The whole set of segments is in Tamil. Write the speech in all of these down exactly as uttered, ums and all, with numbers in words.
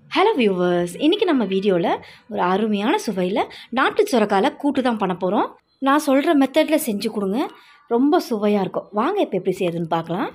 ஹலோ வியூவர்ஸ், இன்றைக்கி நம்ம வீடியோவில் ஒரு அருமையான சுவையில் நாட்டு சுரக்காயில் கூட்டு தான் பண்ண போகிறோம். நான் சொல்கிற மெத்தடில் செஞ்சு கொடுங்க, ரொம்ப சுவையாக இருக்கும். வாங்க இப்போ எப்படி செய்யுதுன்னு பார்க்கலாம்.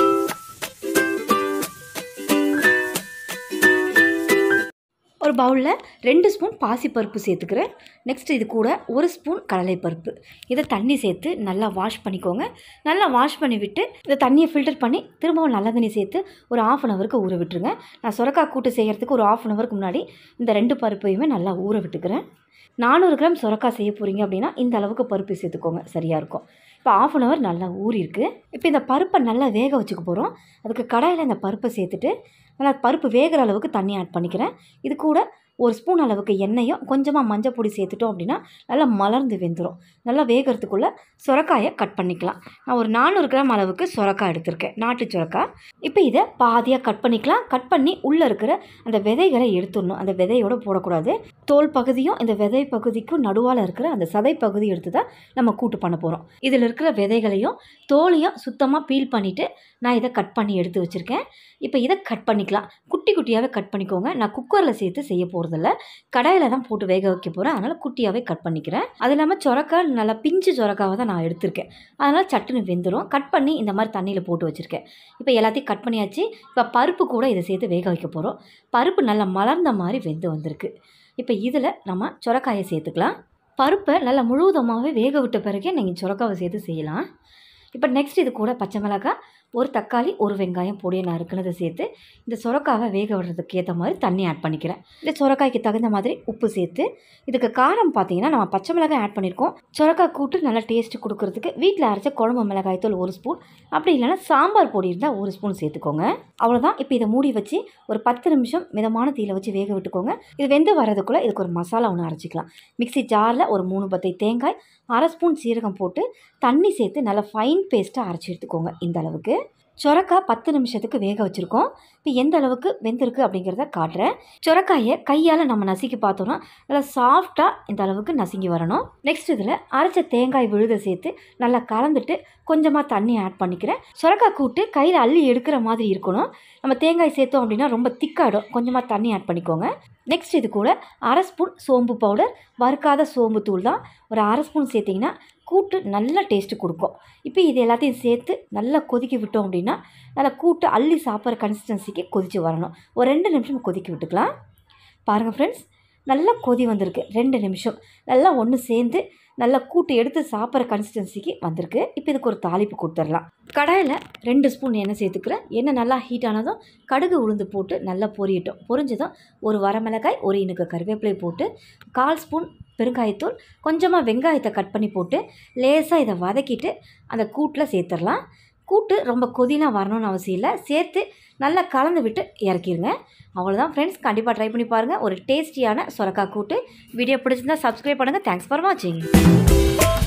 ஒரு பவுலில் ரெண்டு ஸ்பூன் பாசிப்பருப்பு சேர்த்துக்கிறேன். நெக்ஸ்ட் இது கூட ஒரு ஸ்பூன் கடலைப்பருப்பு. இதை தண்ணி சேர்த்து நல்லா வாஷ் பண்ணிக்கோங்க. நல்லா வாஷ் பண்ணி விட்டு இந்த தண்ணியை ஃபில்டர் பண்ணி திரும்பவும் நல்ல தண்ணி சேர்த்து ஒரு ஆஃப் அன் ஹவருக்கு ஊற விட்டுருங்க. நான் சுரக்காய் கூட்டு செய்கிறதுக்கு ஒரு ஆஃப் அன் ஹவருக்கு முன்னாடி இந்த ரெண்டு பருப்பையுமே நல்லா ஊற விட்டுக்கிறேன். நானூறு கிராம் சுரக்காய் செய்ய போகிறீங்க அப்படின்னா இந்த அளவுக்கு பருப்பு சேர்த்துக்கோங்க, சரியாக இருக்கும். இப்போ ஆஃப் அன் ஹவர் நல்லா ஊறி இருக்குது. இப்போ இந்த பருப்பை நல்லா வேக வச்சுக்க போகிறோம். அதுக்கு கடாயில் இந்த பருப்பை சேர்த்துட்டு நல்லா பருப்பு வேகிற அளவுக்கு தண்ணி ஆட் பண்ணிக்கிறேன். இது கூட ஒரு ஸ்பூன் அளவுக்கு எண்ணெயும் கொஞ்சமாக மஞ்சள் பொடி சேர்த்துட்டோம் அப்படின்னா நல்லா மலர்ந்து வெந்துடும். நல்லா வேகிறதுக்குள்ளே சுரக்காயை கட் பண்ணிக்கலாம். நான் ஒரு நானூறு கிராம் அளவுக்கு சுரக்காய் எடுத்திருக்கேன், நாட்டு சுரக்காய். இப்போ இதை பாதியாக கட் பண்ணிக்கலாம். கட் பண்ணி உள்ளே இருக்கிற அந்த விதைகளை எடுத்துடணும். அந்த விதையோடு போடக்கூடாது. தோல் பகுதியும் இந்த விதை பகுதிக்கும் நடுவால் இருக்கிற அந்த சதை பகுதி எடுத்து தான் நம்ம கூட்டு பண்ண போகிறோம். இதில் இருக்கிற விதைகளையும் தோலையும் சுத்தமாக பீல் பண்ணிவிட்டு நான் இதை கட் பண்ணி எடுத்து வச்சுருக்கேன். இப்போ இதை கட் பண்ணிக்கலாம். குட்டி குட்டியாகவே கட் பண்ணிக்கோங்க. நான் குக்கரில் சேர்த்து செய்ய போகிறதில்ல, கடாயில் தான் போட்டு வேக வைக்க போகிறேன். அதனால் குட்டியாகவே கட் பண்ணிக்கிறேன். அது இல்லாமல் சுரக்காய் நல்லா பிஞ்சு சுரக்காவை தான் நான் எடுத்திருக்கேன். அதனால் சட்டுன்னு வெந்துடும். கட் பண்ணி இந்த மாதிரி தண்ணியில் போட்டு வச்சுருக்கேன். இப்போ எல்லாத்தையும் கட் பண்ணியாச்சு. இப்போ பருப்பு கூட இதை சேர்த்து வேக வைக்க போகிறோம். பருப்பு நல்லா மலர்ந்த மாதிரி வெந்து வந்திருக்கு. இப்போ இதில் நம்ம சுரக்காயை சேர்த்துக்கலாம். பருப்பை நல்லா முழுவதுமாகவே வேக விட்ட பிறகே நீங்கள் சுரக்காவை சேர்த்து செய்யலாம். இப்போ நெக்ஸ்ட் இது கூட பச்சை மிளகாய், ஒரு தக்காளி, ஒரு வெங்காயம் பொடியை நறுக்குனதை சேர்த்து இந்த சுரக்காவை வேக விடுறதுக்கு ஏற்ற மாதிரி தண்ணி ஆட் பண்ணிக்கிறேன். இந்த சுரக்காய்க்கு தகுந்த மாதிரி உப்பு சேர்த்து இதுக்கு காரம் பார்த்தீங்கன்னா நம்ம பச்சை மிளகாய் ஆட் பண்ணியிருக்கோம். சுரக்காய் கூட்டு நல்லா டேஸ்ட்டு கொடுக்கறதுக்கு வீட்டில் அரைச்ச குழம்பு மிளகாய் தூள் ஒரு ஸ்பூன், அப்படி இல்லைன்னா சாம்பார் பொடி இருந்தால் ஒரு ஸ்பூன் சேர்த்துக்கோங்க. அவ்வளோதான். இப்போ இதை மூடி வச்சு ஒரு பத்து நிமிஷம் மிதமான தீயில வச்சு வேக விட்டுக்கோங்க. இது வெந்து வரதுக்குள்ளே இதுக்கு ஒரு மசாலா ஒன்று அரைச்சிக்கலாம். மிக்சி ஜாரில் ஒரு மூணு பத்தை தேங்காய், அரை ஸ்பூன் சீரகம் போட்டு தண்ணி சேர்த்து நல்லா ஃபைன் பேஸ்ட்டாக அரைச்சி எடுத்துக்கோங்க. இந்த அளவுக்கு சுரக்காய் பத்து நிமிஷத்துக்கு வேக வச்சுருக்கோம். இப்போ எந்த அளவுக்கு வெந்திருக்கு அப்படிங்கிறத காட்டுறேன். சுரக்காயை கையால் நம்ம நசுக்கி பார்த்தோன்னா நல்லா சாஃப்டாக இந்த அளவுக்கு நசுங்கி வரணும். நெக்ஸ்ட் இதில் அரைச்ச தேங்காய் விழுதை சேர்த்து நல்லா கலந்துட்டு கொஞ்சமாக தண்ணி ஆட் பண்ணிக்கிறேன். சுரக்காய் கூட்டு கையில் அள்ளி எடுக்கிற மாதிரி இருக்கணும். நம்ம தேங்காய் சேர்த்தோம் அப்படின்னா ரொம்ப திக்காகிடும். கொஞ்சமாக தண்ணி ஆட் பண்ணிக்கோங்க. நெக்ஸ்ட் இது கூட அரை ஸ்பூன் சோம்பு பவுடர், வறுக்காத சோம்பு தூள் தான் ஒரு அரை ஸ்பூன் சேர்த்திங்கன்னா கூட்டு நல்லா டேஸ்ட்டு கொடுக்கும். இப்போ இது எல்லாத்தையும் சேர்த்து நல்லா கொதிக்க விட்டோம் அப்படின்னா நல்லா கூட்டு அள்ளி சாப்பிட்ற கன்சிஸ்டன்சிக்கு கொதித்து வரணும். ஒரு ரெண்டு நிமிஷம் கொதிக்க விட்டுக்கலாம். பாருங்கள் ஃப்ரெண்ட்ஸ், நல்லா கொதி வந்திருக்கு. ரெண்டு நிமிஷம் நல்லா ஒன்று சேர்ந்து நல்லா கூட்டு எடுத்து சாப்பிட்ற கன்சிஸ்டன்சிக்கு வந்திருக்கு. இப்போ இதுக்கு ஒரு தாளிப்பு கொடுத்துடலாம். கடாயில் ரெண்டு ஸ்பூன் எண்ணெய் சேர்த்துக்கிறேன். எண்ணெய் நல்லா ஹீட் ஆனதும் கடுகு உளுந்து போட்டு நல்லா பொரியட்டும். பொரிஞ்சதும் ஒரு வரமிளகாய், ஒரு இனுக்கு கருவேப்பிலை போட்டு கால் ஸ்பூன் பெருங்காயத்தூள், கொஞ்சமாக வெங்காயத்தை கட் பண்ணி போட்டு லேசாக இதை வதக்கிட்டு அந்த கூட்டில் சேர்த்துடலாம். கூட்டு ரொம்ப கொதிலாம் வரணும்னு அவசியம் இல்லை. சேர்த்து நல்லா கலந்து விட்டு இறக்கிடுங்க. அவ்வளோதான் ஃப்ரெண்ட்ஸ், கண்டிப்பாக ட்ரை பண்ணி பாருங்கள். ஒரு டேஸ்டியான சுரக்காய் கூட்டு. வீடியோ பிடிச்சிருந்தால் சப்ஸ்கிரைப் பண்ணுங்கள். தேங்க்ஸ் ஃபார் வாட்சிங்.